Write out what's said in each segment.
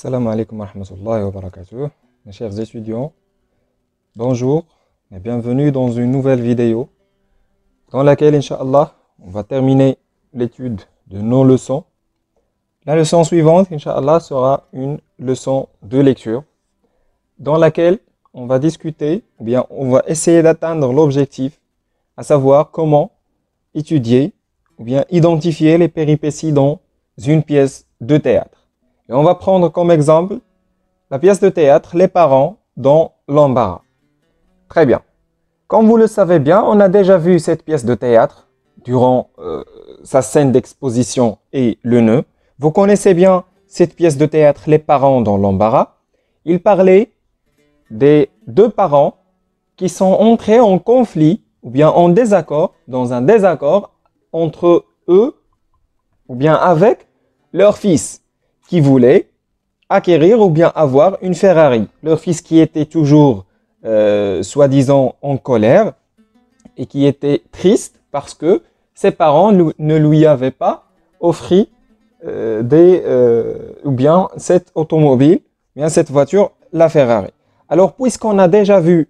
Assalamu alaikum wa rahmatullahi wa barakatuh. Mes chers étudiants, bonjour et bienvenue dans une nouvelle vidéo dans laquelle, Inch'Allah, on va terminer l'étude de nos leçons. La leçon suivante, Inch'Allah, sera une leçon de lecture dans laquelle on va discuter, ou bien on va essayer d'atteindre l'objectif, à savoir comment étudier ou bien identifier les péripéties dans une pièce de théâtre. Et on va prendre comme exemple la pièce de théâtre Les parents dans l'embarras. Très bien. Comme vous le savez bien, on a déjà vu cette pièce de théâtre durant sa scène d'exposition et le nœud. Vous connaissez bien cette pièce de théâtre Les parents dans l'embarras. Il parlait des deux parents qui sont entrés en conflit ou bien en désaccord, dans un désaccord entre eux ou bien avec leur fils qui voulait acquérir ou bien avoir une Ferrari. Leur fils qui était toujours, soi-disant, en colère et qui était triste parce que ses parents ne lui avaient pas offert ou bien cette automobile, ou bien cette voiture, la Ferrari. Alors, puisqu'on a déjà vu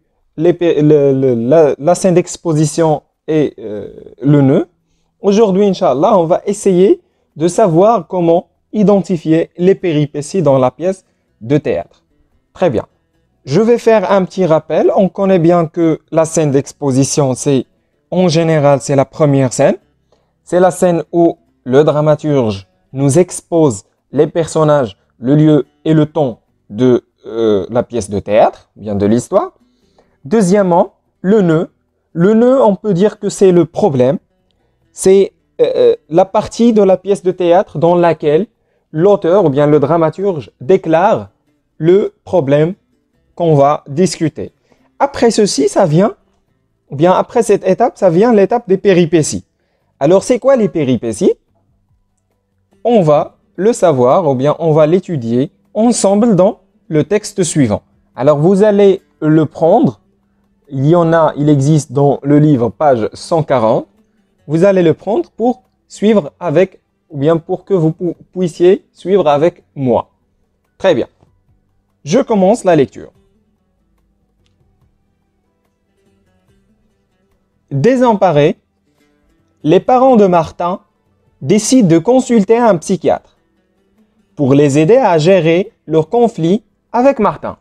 la scène d'exposition et le nœud, aujourd'hui, Inch'Allah, on va essayer de savoir comment identifier les péripéties dans la pièce de théâtre. Très bien. Je vais faire un petit rappel. On connaît bien que la scène d'exposition, en général, c'est la première scène. C'est la scène où le dramaturge nous expose les personnages, le lieu et le ton de la pièce de théâtre, bien de l'histoire. Deuxièmement, le nœud. Le nœud, on peut dire que c'est le problème. C'est la partie de la pièce de théâtre dans laquelle l'auteur ou bien le dramaturge déclare le problème qu'on va discuter. Après ceci, ça vient, ou bien après cette étape, ça vient l'étape des péripéties. Alors, c'est quoi les péripéties? On va le savoir, ou bien on va l'étudier ensemble dans le texte suivant. Alors, vous allez le prendre. Il existe dans le livre, page 140. Vous allez le prendre pour suivre avec, ou bien pour que vous puissiez suivre avec moi. Très bien. Je commence la lecture. Désemparés, les parents de Martin décident de consulter un psychiatre pour les aider à gérer leur conflit avec Martin.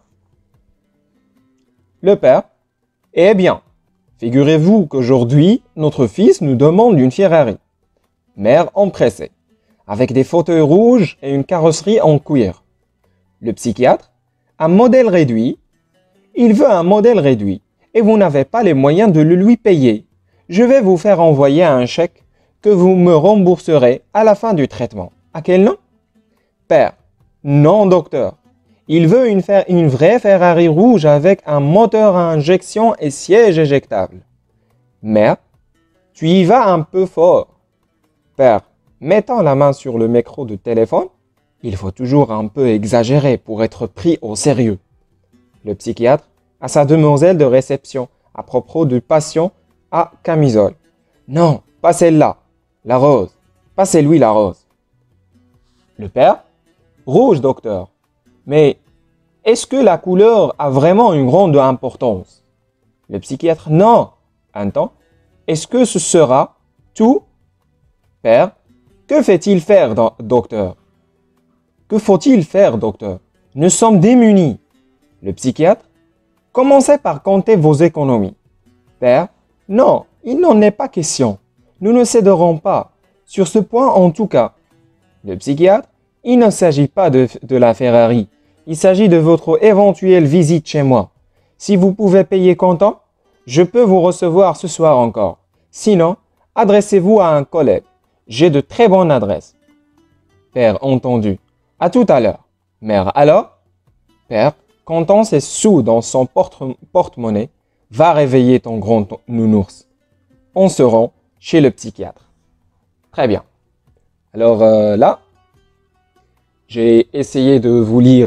Le père: eh bien, figurez-vous qu'aujourd'hui, notre fils nous demande une Ferrari. Mère empressée, avec des fauteuils rouges et une carrosserie en cuir. Le psychiatre: un modèle réduit. Il veut un modèle réduit et vous n'avez pas les moyens de le lui payer. Je vais vous faire envoyer un chèque que vous me rembourserez à la fin du traitement. À quel nom? Père: non, docteur. Il veut une vraie Ferrari rouge avec un moteur à injection et siège éjectable. Mère: tu y vas un peu fort. Père, mettant la main sur le micro de téléphone, il faut toujours un peu exagérer pour être pris au sérieux. Le psychiatre à sa demoiselle de réception à propos du patient à camisole. Non, pas celle-là, la rose. Passez-lui la rose. Le père: rouge, docteur. Mais est-ce que la couleur a vraiment une grande importance? Le psychiatre: non. Un temps: est-ce que ce sera tout? Père: que fait-il faire, docteur? Que faut-il faire, docteur? Nous sommes démunis. Le psychiatre: commencez par compter vos économies. Père: non, il n'en est pas question. Nous ne céderons pas. Sur ce point en tout cas. Le psychiatre: il ne s'agit pas de la Ferrari. Il s'agit de votre éventuelle visite chez moi. Si vous pouvez payer comptant, je peux vous recevoir ce soir encore. Sinon, adressez-vous à un collègue. J'ai de très bonnes adresses. Père: entendu. À tout à l'heure. Mère: alors? Père, comptant ses sous dans son porte-monnaie, va réveiller ton grand nounours. On se rend chez le psychiatre. Très bien. Alors là, j'ai essayé de vous lire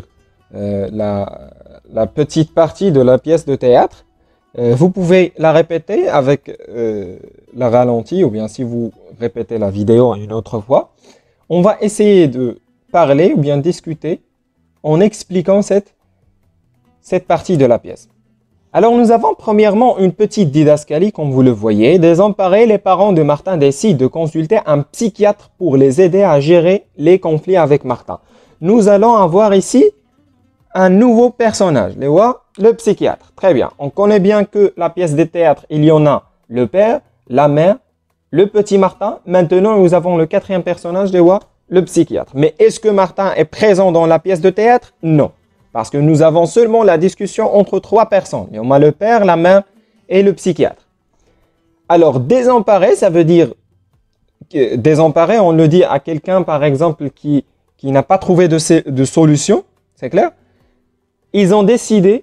la petite partie de la pièce de théâtre. Vous pouvez la répéter avec la ralentie, ou bien si vous répétez la vidéo une autre fois. On va essayer de parler ou bien discuter en expliquant cette partie de la pièce. Alors nous avons premièrement une petite didascalie, comme vous le voyez. Désemparés, les parents de Martin décident de consulter un psychiatre pour les aider à gérer les conflits avec Martin. Nous allons avoir ici un nouveau personnage, le psychiatre. Très bien, on connaît bien que la pièce de théâtre, il y en a le père, la mère, le petit Martin. Maintenant, nous avons le quatrième personnage, le psychiatre. Mais est-ce que Martin est présent dans la pièce de théâtre? Non. Parce que nous avons seulement la discussion entre trois personnes. On a le père, la mère et le psychiatre. Alors, désemparé, ça veut dire... Désemparé, on le dit à quelqu'un, par exemple, qui n'a pas trouvé de solution. C'est clair? Ils ont décidé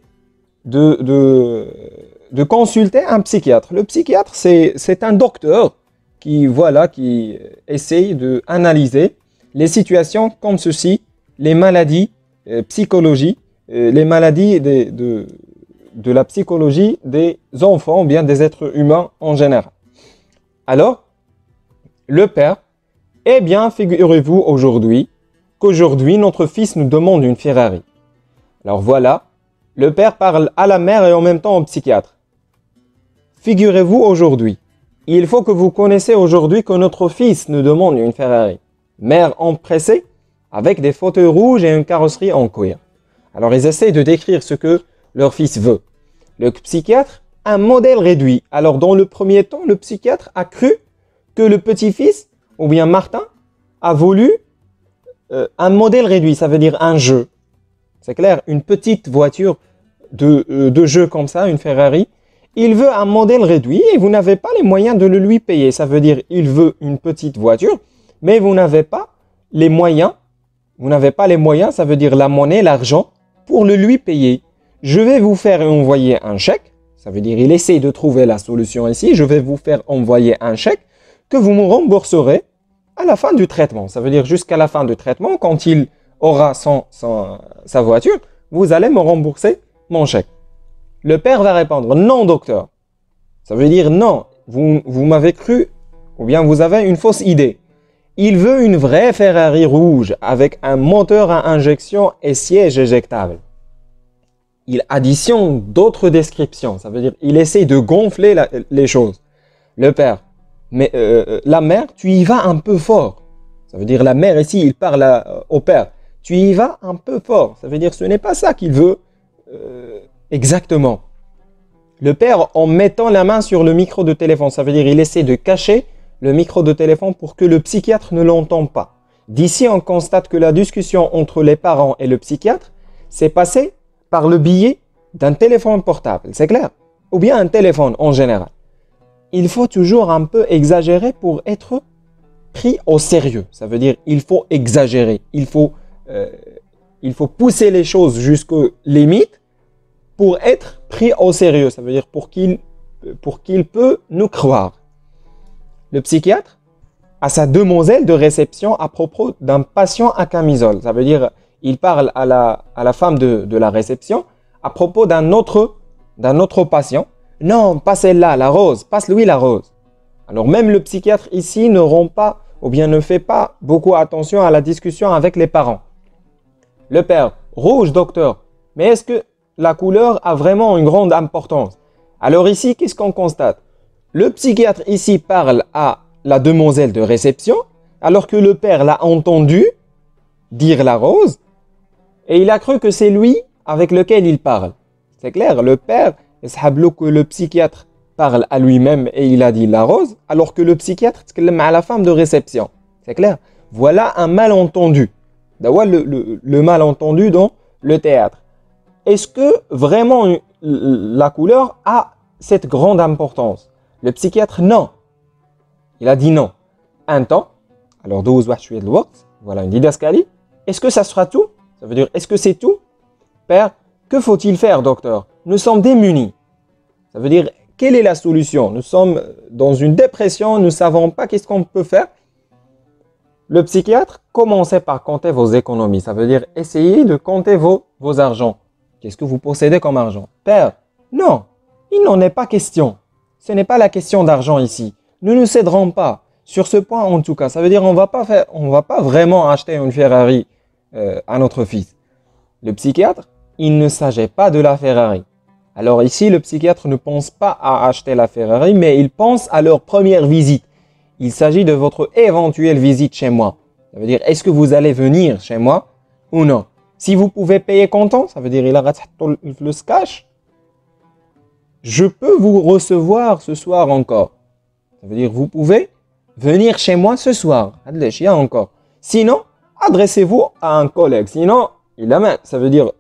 de consulter un psychiatre. Le psychiatre, c'est un docteur qui essaye d'analyser les situations comme ceci, les maladies psychologie, les maladies de la psychologie des enfants ou bien des êtres humains en général. Alors, le père, eh bien, figurez-vous qu'aujourd'hui, notre fils nous demande une Ferrari. Alors voilà, le père parle à la mère et en même temps au psychiatre. Figurez-vous aujourd'hui, il faut que vous connaissiez aujourd'hui que notre fils nous demande une Ferrari. Mère empressée, avec des fauteuils rouges et une carrosserie en cuir. Alors ils essaient de décrire ce que leur fils veut. Le psychiatre, un modèle réduit. Alors dans le premier temps, le psychiatre a cru que le petit-fils, ou bien Martin, a voulu un modèle réduit, ça veut dire un jeu. C'est clair, une petite voiture de jeu comme ça, une Ferrari. Il veut un modèle réduit et vous n'avez pas les moyens de le lui payer. Ça veut dire il veut une petite voiture, mais vous n'avez pas les moyens. Vous n'avez pas les moyens, ça veut dire la monnaie, l'argent, pour le lui payer. Je vais vous faire envoyer un chèque. Ça veut dire il essaie de trouver la solution ici. Je vais vous faire envoyer un chèque que vous me rembourserez à la fin du traitement. Ça veut dire jusqu'à la fin du traitement, quand il aura sa voiture, vous allez me rembourser mon chèque. Le père va répondre, non docteur. Ça veut dire non, vous m'avez cru, ou bien vous avez une fausse idée. Il veut une vraie Ferrari rouge avec un moteur à injection et siège éjectable. Il additionne d'autres descriptions. Ça veut dire il essaie de gonfler les choses. Le père, mais la mère, tu y vas un peu fort. Ça veut dire la mère ici, il parle au père. Tu y vas un peu fort. Ça veut dire ce n'est pas ça qu'il veut exactement. Le père, en mettant la main sur le micro de téléphone, ça veut dire il essaie de cacher le micro de téléphone pour que le psychiatre ne l'entende pas. D'ici, on constate que la discussion entre les parents et le psychiatre s'est passée par le biais d'un téléphone portable, c'est clair? Ou bien un téléphone en général. Il faut toujours un peu exagérer pour être pris au sérieux. Ça veut dire il faut exagérer, il faut pousser les choses jusqu'aux limites pour être pris au sérieux. Ça veut dire pour qu'il peut nous croire. Le psychiatre a sa demoiselle de réception à propos d'un patient à camisole. Ça veut dire il parle à la femme de la réception à propos d'un autre patient. Non, pas celle-là, la rose, passe-lui la rose. Alors même le psychiatre ici ne fait pas beaucoup attention à la discussion avec les parents. Le père, rouge docteur, mais est-ce que la couleur a vraiment une grande importance? Alors ici, qu'est-ce qu'on constate? Le psychiatre ici parle à la demoiselle de réception, alors que le père l'a entendu dire la rose, et il a cru que c'est lui avec lequel il parle. C'est clair, le père, que le psychiatre parle à lui-même et il a dit la rose, alors que le psychiatre parle à la femme de réception. C'est clair. Voilà un malentendu. D'avoir le malentendu dans le théâtre. Est-ce que vraiment la couleur a cette grande importance? Le psychiatre, non. Il a dit non. Un temps, alors voilà une didascalie. Est-ce que ça sera tout? Ça veut dire, est-ce que c'est tout? Père, que faut-il faire, docteur? Nous sommes démunis. Ça veut dire, quelle est la solution? Nous sommes dans une dépression, nous ne savons pas qu'est-ce qu'on peut faire. Le psychiatre, commencez par compter vos économies. Ça veut dire, essayez de compter vos argents. Qu'est-ce que vous possédez comme argent? Père, non, il n'en est pas question. Ce n'est pas la question d'argent ici. Nous ne céderons pas. Sur ce point, en tout cas, ça veut dire on va pas vraiment acheter une Ferrari à notre fils. le psychiatre, il ne s'agit pas de la Ferrari. Alors ici, le psychiatre ne pense pas à acheter la Ferrari, mais il pense à leur première visite. Il s'agit de votre éventuelle visite chez moi. Ça veut dire, est-ce que vous allez venir chez moi ou non? Si vous pouvez payer comptant, ça veut dire, il a le cash. Je peux vous recevoir ce soir encore. Ça veut dire, vous pouvez venir chez moi ce soir. Il y a encore. Sinon, adressez-vous à un collègue. Sinon, il a même. Ça veut dire,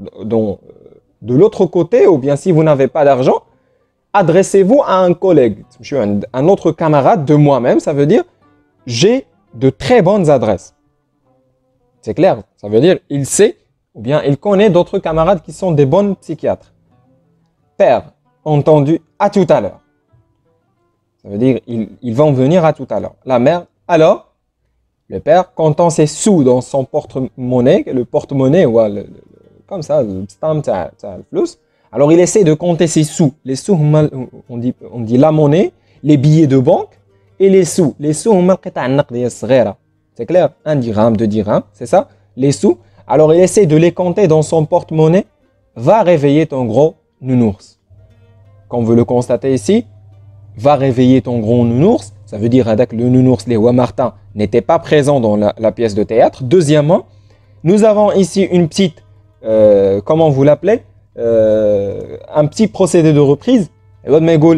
de l'autre côté, ou bien si vous n'avez pas d'argent, adressez-vous à un collègue. Un autre camarade de moi-même, ça veut dire, j'ai de très bonnes adresses. C'est clair. Ça veut dire, il sait, ou bien il connaît d'autres camarades qui sont des bons psychiatres. Père, entendu, à tout à l'heure. Ça veut dire, ils vont venir à tout à l'heure. La mère, alors, le père, comptant ses sous dans son porte-monnaie, le porte-monnaie, ou comme ça, le flous. Alors, il essaie de compter ses sous. Les sous, on dit la monnaie, les billets de banque et les sous. Les sous, c'est clair? 1 dirham, 2 dirhams, c'est ça? Les sous. Alors, il essaie de les compter dans son porte-monnaie. Va réveiller ton gros nounours. Comme vous le constatez ici, va réveiller ton gros nounours. Ça veut dire que le nounours, les Rois Martin, n'était pas présent dans la pièce de théâtre. Deuxièmement, nous avons ici une petite, comment vous l'appelez, un petit procédé de reprise. Et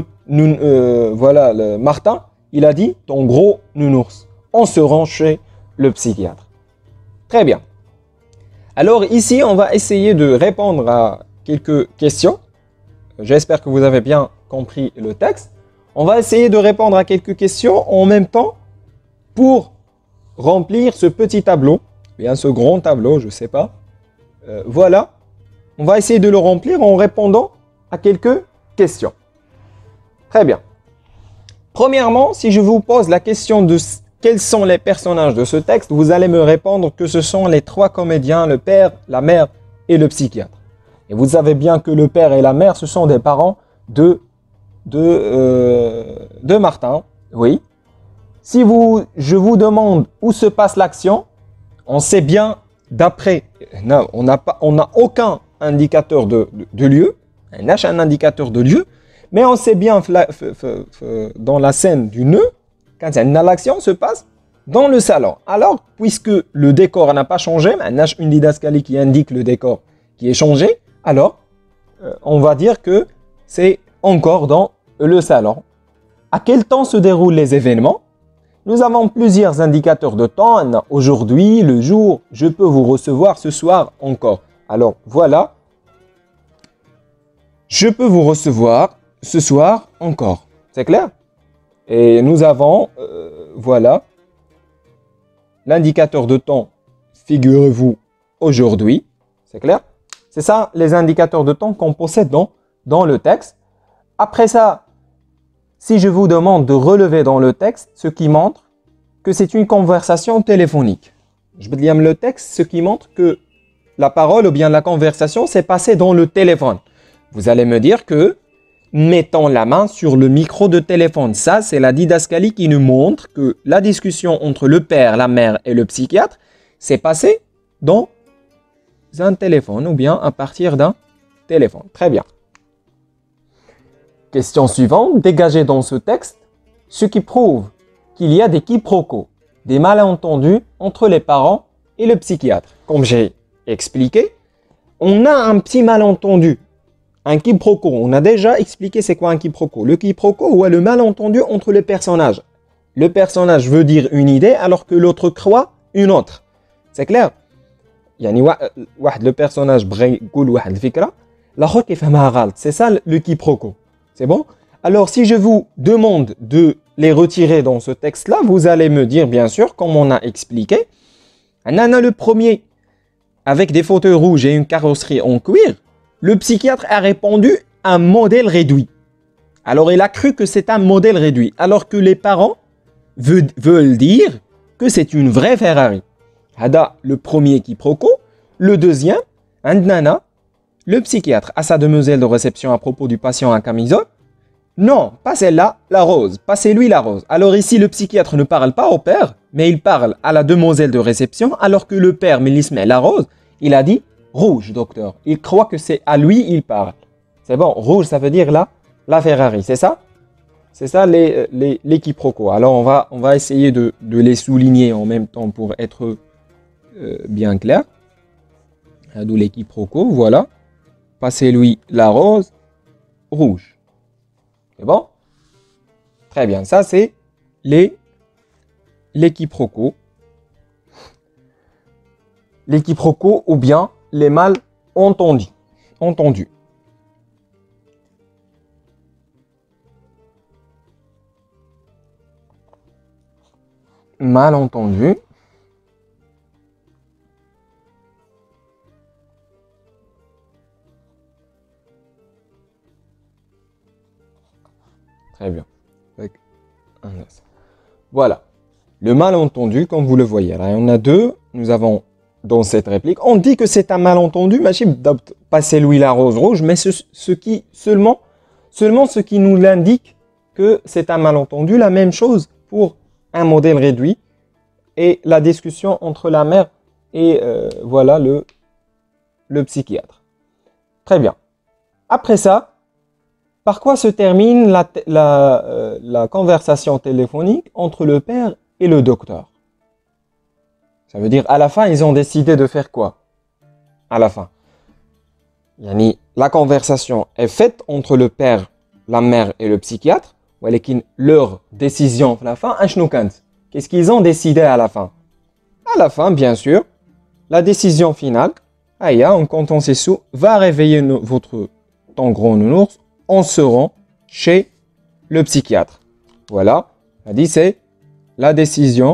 voilà, le Martin, il a dit ton gros nounours. On se rend chez le psychiatre. Très bien. Alors ici, on va essayer de répondre à quelques questions. J'espère que vous avez bien compris le texte. On va essayer de répondre à quelques questions en même temps pour remplir ce petit tableau, bien ce grand tableau, je ne sais pas. Voilà, on va essayer de le remplir en répondant à quelques questions. Très bien. Premièrement, si je vous pose la question de quels sont les personnages de ce texte, vous allez me répondre que ce sont les 3 comédiens, le père, la mère et le psychiatre. Et vous savez bien que le père et la mère, ce sont des parents de Martin. Oui. Si je vous demande où se passe l'action, on sait bien d'après, on n'a aucun indicateur de lieu, on n'a un indicateur de lieu, mais on sait bien dans la scène du nœud, quand l'action se passe dans le salon. Alors, puisque le décor n'a pas changé, on a une didascalie qui indique le décor qui est changé, alors on va dire que c'est encore dans le salon. À quel temps se déroulent les événements? Nous avons plusieurs indicateurs de temps. Aujourd'hui, le jour, je peux vous recevoir ce soir encore. Alors voilà, je peux vous recevoir ce soir encore. C'est clair? Et nous avons, voilà, l'indicateur de temps, figurez-vous, aujourd'hui. C'est clair? C'est ça les indicateurs de temps qu'on possède dans le texte. Après ça, si je vous demande de relever dans le texte ce qui montre que c'est une conversation téléphonique. Je vais lire le texte, ce qui montre que la parole ou bien la conversation s'est passée dans le téléphone. Vous allez me dire que mettons la main sur le micro de téléphone. Ça, c'est la didascalie qui nous montre que la discussion entre le père, la mère et le psychiatre s'est passée dans un téléphone ou bien à partir d'un téléphone. Très bien. Question suivante, dégagez dans ce texte ce qui prouve qu'il y a des quiproquos, des malentendus entre les parents et le psychiatre. Comme j'ai expliqué, on a un petit malentendu, un quiproquo. On a déjà expliqué c'est quoi un quiproquo. Le quiproquo, ou le malentendu entre les personnages. Le personnage veut dire une idée alors que l'autre croit une autre. C'est clair? Le personnage يقول واحد الفكرة l'autre يفهمها غلط. C'est ça le quiproquo. C'est bon? Alors, si je vous demande de les retirer dans ce texte-là, vous allez me dire, bien sûr, comme on a expliqué, on a le premier, avec des fauteuils rouges et une carrosserie en cuir, le psychiatre a répondu un modèle réduit. Alors, il a cru que c'est un modèle réduit, alors que les parents veulent dire que c'est une vraie Ferrari. Hada, le premier quiproquo. Le deuxième, Nana, le psychiatre, à sa demoiselle de réception à propos du patient à camisole. Non, pas celle-là, la rose. Passez-lui la rose. Alors ici, le psychiatre ne parle pas au père, mais il parle à la demoiselle de réception, alors que le père, Mélisme, la rose, il a dit Rouge, docteur. Il croit que c'est à lui il parle. C'est bon, rouge, ça veut dire la Ferrari, c'est ça? C'est ça les quiproquos. Alors, on va essayer de les souligner en même temps pour être bien clair. D'où les quiproquos, voilà. Passez-lui la rose, rouge. C'est bon? Très bien, ça c'est les quiproquos. Les quiproquos ou bien les malentendus. Entendus. Malentendu. Très bien. Avec un S. Voilà. Le malentendu, comme vous le voyez. Là, il y en a deux. Nous avons dans cette réplique. On dit que c'est un malentendu. Passer Louis la rose rouge, mais seulement ce qui nous l'indique que c'est un malentendu. La même chose pour un modèle réduit et la discussion entre la mère et voilà le psychiatre. Très bien. Après ça, par quoi se termine la conversation téléphonique entre le père et le docteur? Ça veut dire, à la fin, ils ont décidé de faire quoi? À la fin. Yani, la conversation est faite entre le père, la mère et le psychiatre. Leur décision à la fin, qu'est-ce qu'ils ont décidé à la fin? À la fin, bien sûr, la décision finale, Aya, en comptant ses sous, va réveiller ton gros nounours en se rend chez le psychiatre. Voilà, on a dit c'est la décision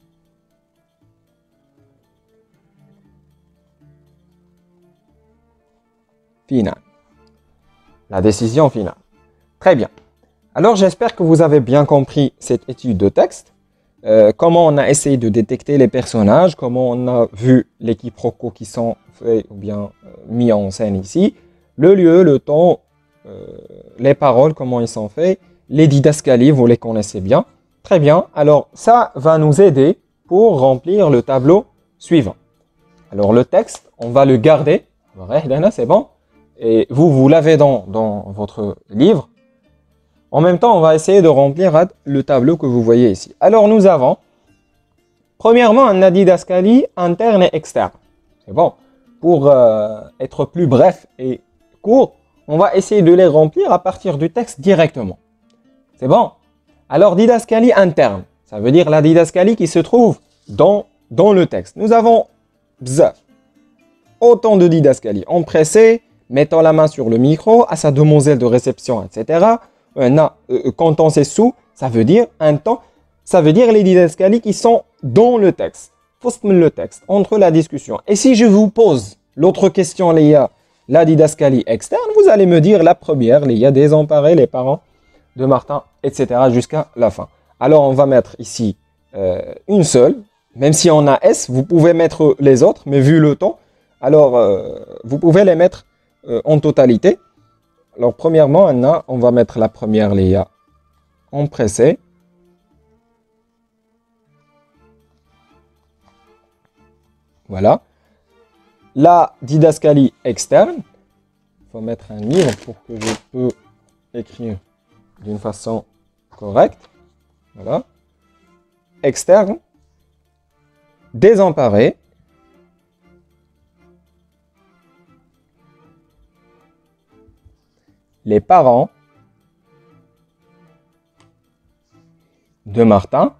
finale. La décision finale. Très bien. Alors j'espère que vous avez bien compris cette étude de texte. Comment on a essayé de détecter les personnages, comment on a vu les quiproquos qui sont faits ou bien mis en scène ici, le lieu, le temps, les paroles, comment ils sont faits, les didascalies, vous les connaissez bien. Très bien, alors ça va nous aider pour remplir le tableau suivant. Alors le texte, on va le garder, c'est bon, et vous l'avez dans votre livre. En même temps, on va essayer de remplir le tableau que vous voyez ici. Alors nous avons, premièrement, un didascalie interne et externe. C'est bon, pour être plus bref et court, on va essayer de les remplir à partir du texte directement. C'est bon? Alors, didascalie interne, ça veut dire la didascalie qui se trouve dans le texte. Nous avons bzaf, autant de didascalie. Empressé, mettant la main sur le micro, à sa demoiselle de réception, etc. Quand on s'est sous, ça veut dire un temps, ça veut dire les didascalies qui sont dans le texte. Le texte, entre la discussion. Et si je vous pose l'autre question, la didascalie externe, vous allez me dire la première, désemparés, les parents de Martin, etc. jusqu'à la fin. Alors, on va mettre ici une seule. Même si on a S, vous pouvez mettre les autres, mais vu le temps, alors vous pouvez les mettre en totalité. Alors, premièrement, on va mettre la première, empressée. Voilà. La didascalie externe. Il faut mettre un livre pour que je peux écrire d'une façon correcte. Voilà. Externe. Désemparé. Les parents de Martin,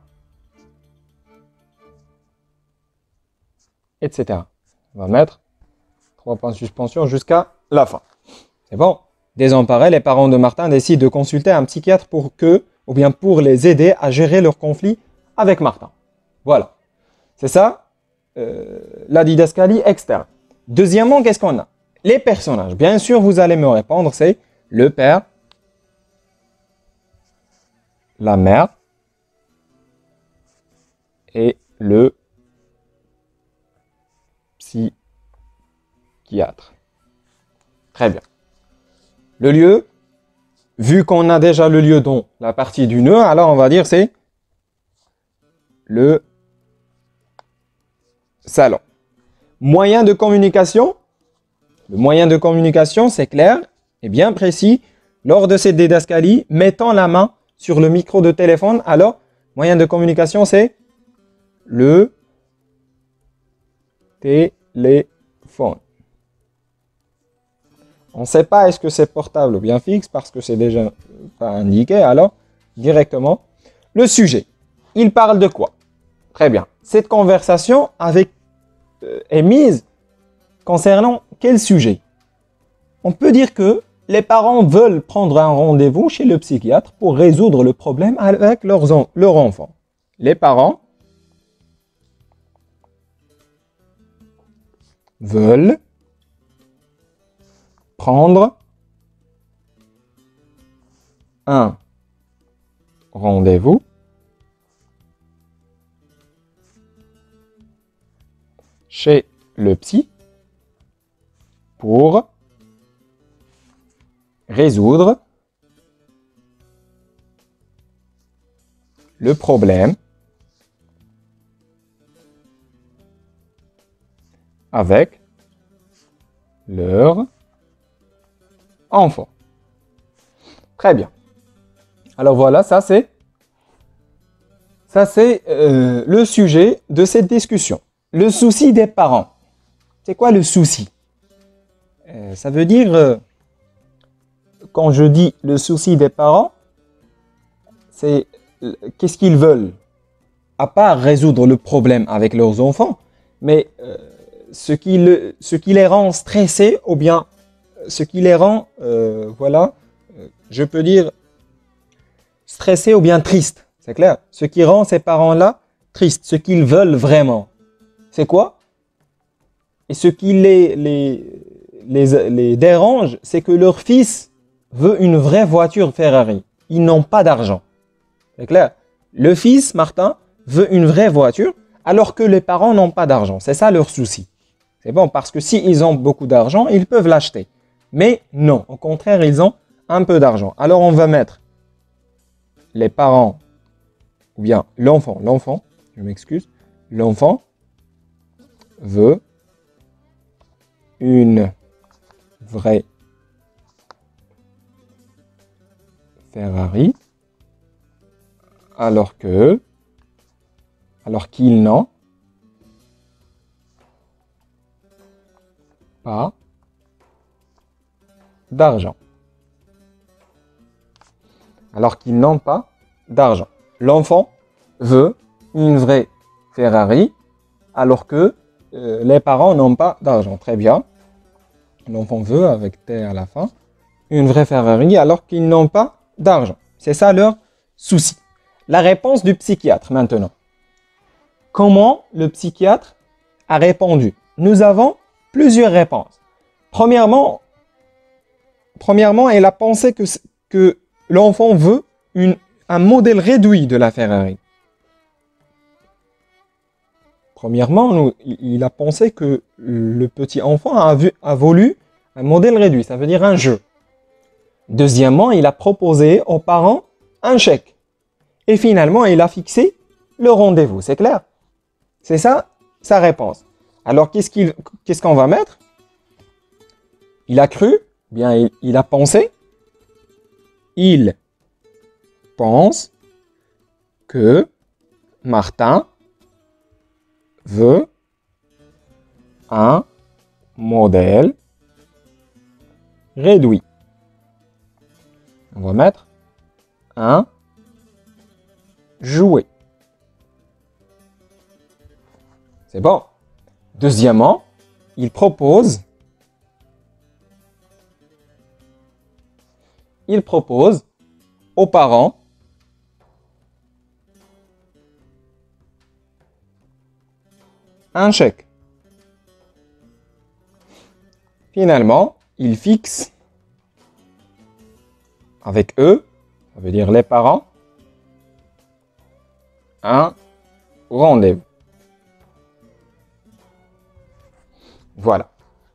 etc. On va mettre 3 points de suspension jusqu'à la fin. C'est bon. Désemparés, les parents de Martin décident de consulter un psychiatre pour les aider à gérer leur conflit avec Martin. Voilà. C'est ça, la didascalie externe. Deuxièmement, qu'est-ce qu'on a? Les personnages. Bien sûr, vous allez me répondre, c'est le père, la mère et le psychiatre. Très bien. Le lieu, vu qu'on a déjà le lieu dans la partie du nœud, alors on va dire c'est le salon. Moyen de communication, Le moyen de communication, c'est clair et bien précis. Lors de cette didascalie, mettons la main sur le micro de téléphone. Alors, moyen de communication, c'est le téléphone. On ne sait pas est-ce que c'est portable ou bien fixe parce que c'est déjà pas indiqué. Alors, directement, le sujet. Il parle de quoi? Très bien. Cette conversation est mise concernant quel sujet? On peut dire que les parents veulent prendre un rendez-vous chez le psychiatre pour résoudre le problème avec leur enfant. Les parents veulent prendre un rendez-vous chez le psy pour résoudre le problème avec leur enfant. Très bien. Alors voilà, ça c'est le sujet de cette discussion. Le souci des parents. C'est quoi le souci? Ça veut dire, quand je dis le souci des parents, c'est qu'est-ce qu'ils veulent? À part résoudre le problème avec leurs enfants, mais ce qui les rend stressés ou bien ce qui les rend, je peux dire stressés ou bien tristes, c'est clair? Ce qui rend ces parents-là tristes, ce qu'ils veulent vraiment, c'est quoi? Et ce qui les dérange, c'est que leur fils veut une vraie voiture Ferrari. Ils n'ont pas d'argent. C'est clair? Le fils, Martin, veut une vraie voiture, alors que les parents n'ont pas d'argent. C'est ça leur souci. C'est bon, parce que s'ils ont beaucoup d'argent, ils peuvent l'acheter. Mais non, au contraire, ils ont un peu d'argent. Alors on va mettre les parents, ou bien l'enfant, je m'excuse, l'enfant veut une vraie Ferrari, alors qu'ils n'ont pas d'argent. Alors qu'ils n'ont pas d'argent. L'enfant veut une vraie Ferrari, alors que les parents n'ont pas d'argent. Très bien. L'enfant veut, avec T à la fin, une vraie Ferrari, alors qu'ils n'ont pas d'argent. C'est ça leur souci. La réponse du psychiatre maintenant. Comment le psychiatre a répondu? Nous avons plusieurs réponses. Premièrement, il a pensé que l'enfant veut un modèle réduit de la Ferrari. Premièrement, il a pensé que le petit enfant a voulu un modèle réduit, ça veut dire un jeu. Deuxièmement, il a proposé aux parents un chèque. Et finalement, il a fixé le rendez-vous, c'est clair? C'est ça sa réponse. Alors, qu'est-ce qu'on va mettre? Il a cru, bien il a pensé. Il pense que Martin veut un modèle réduit. On va mettre un jouet. C'est bon. Deuxièmement, il propose aux parents un chèque. Finalement, il fixe avec eux, ça veut dire les parents, un rendez-vous. Voilà.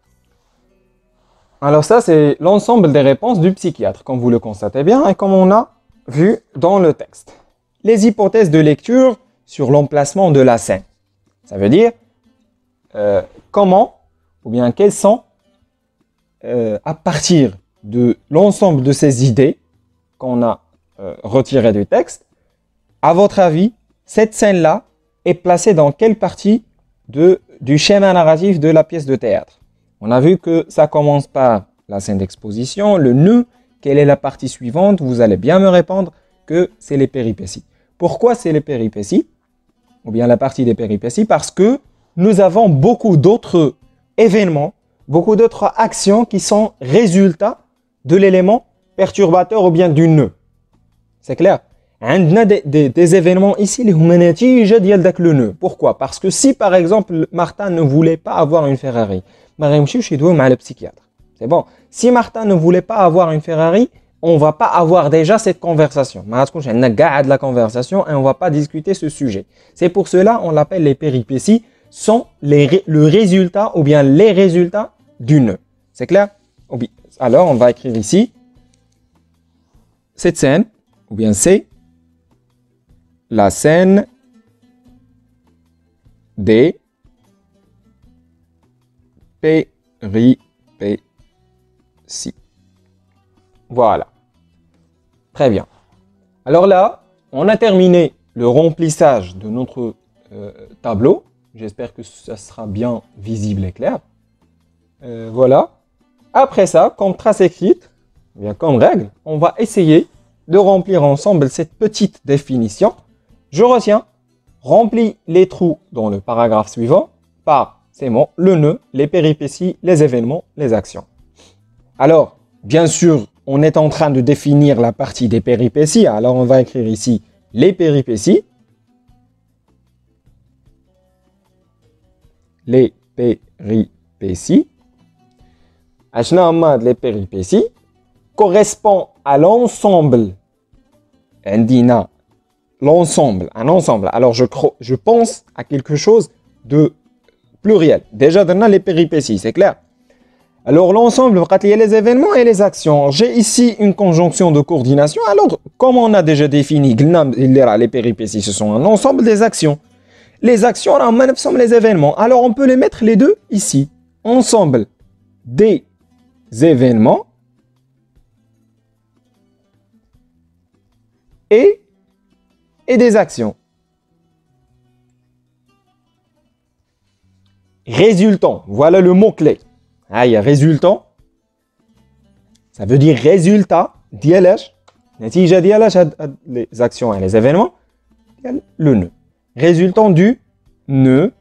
Alors ça, c'est l'ensemble des réponses du psychiatre, comme vous le constatez bien et comme on a vu dans le texte. Les hypothèses de lecture sur l'emplacement de la scène. Ça veut dire comment, ou bien quelles sont à partir de l'ensemble de ces idées qu'on a retirées du texte, à votre avis, cette scène-là est placée dans quelle partie du schéma narratif de la pièce de théâtre? On a vu que ça commence par la scène d'exposition, le nœud. Quelle est la partie suivante? Vous allez bien me répondre que c'est les péripéties. Pourquoi c'est les péripéties? Ou bien la partie des péripéties? Parce que nous avons beaucoup d'autres événements, beaucoup d'autres actions qui sont résultats de l'élément perturbateur ou bien du nœud. C'est clair? On a des événements ici, les humanitaires, le nœud. Pourquoi? Parce que si par exemple Martin ne voulait pas avoir une Ferrari, le psychiatre. C'est bon. Si Martin ne voulait pas avoir une Ferrari, on ne va pas avoir déjà cette conversation. On a la conversation et on ne va pas discuter ce sujet. C'est pour cela on l'appelle les péripéties, sont le résultat ou bien les résultats du nœud. C'est clair? Alors on va écrire ici cette scène, ou bien c'est la scène des péripéties. Voilà. Très bien. Alors là, on a terminé le remplissage de notre tableau. J'espère que ça sera bien visible et clair. Voilà. Après ça, comme trace écrite, bien comme règle, on va essayer de remplir ensemble cette petite définition. Je retiens, remplis les trous dans le paragraphe suivant par ces mots, le nœud, les péripéties, les événements, les actions. Alors, bien sûr, on est en train de définir la partie des péripéties. Alors, on va écrire ici les péripéties. Les péripéties. Les péripéties correspond à l'ensemble. Indina, l'ensemble, un ensemble. Alors, je pense à quelque chose de pluriel. Déjà, on a les péripéties, c'est clair? Alors, l'ensemble, il y a les événements et les actions. J'ai ici une conjonction de coordination. Alors, comme on a déjà défini, les péripéties, ce sont un ensemble des actions. Les actions, sont les événements. Alors, on peut les mettre les deux ici. Ensemble des événements et des actions. Résultant, voilà le mot-clé. Ah, il y a résultant. Ça veut dire résultat. Dialash. Natija dialash, les actions et les événements. Le nœud. Résultant du nœud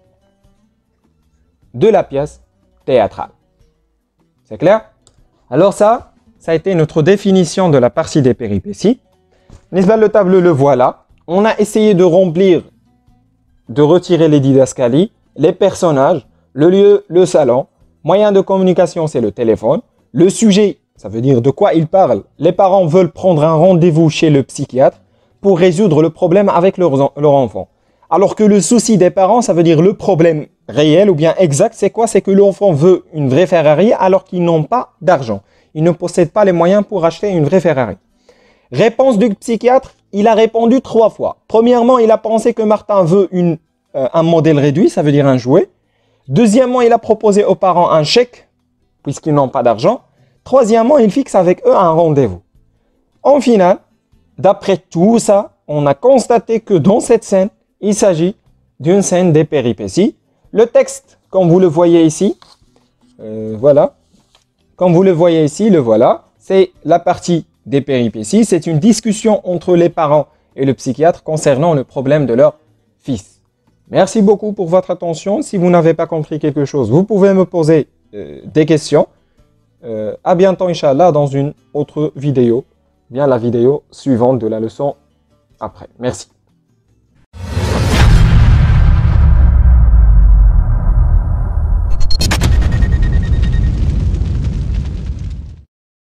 de la pièce théâtrale. C'est clair? Alors ça a été notre définition de la partie des péripéties. Le tableau, le voilà. On a essayé de remplir, de retirer les didascalies, les personnages, le lieu, le salon. Moyen de communication, c'est le téléphone. Le sujet, ça veut dire de quoi il parle. Les parents veulent prendre un rendez-vous chez le psychiatre pour résoudre le problème avec leur enfant. Alors que le souci des parents, ça veut dire le problème réel ou bien exact, c'est quoi? C'est que l'enfant veut une vraie Ferrari alors qu'ils n'ont pas d'argent. Ils ne possèdent pas les moyens pour acheter une vraie Ferrari. Réponse du psychiatre, il a répondu 3 fois. Premièrement, il a pensé que Martin veut un modèle réduit, ça veut dire un jouet. Deuxièmement, il a proposé aux parents un chèque, puisqu'ils n'ont pas d'argent. Troisièmement, il fixe avec eux un rendez-vous. En final, d'après tout ça, on a constaté que dans cette scène, il s'agit d'une scène des péripéties. Le texte, comme vous le voyez ici, voilà. Comme vous le voyez ici, le voilà. C'est la partie des péripéties. C'est une discussion entre les parents et le psychiatre concernant le problème de leur fils. Merci beaucoup pour votre attention. Si vous n'avez pas compris quelque chose, vous pouvez me poser des questions. À bientôt, Inch'Allah, dans une autre vidéo. Bien la vidéo suivante de la leçon après. Merci.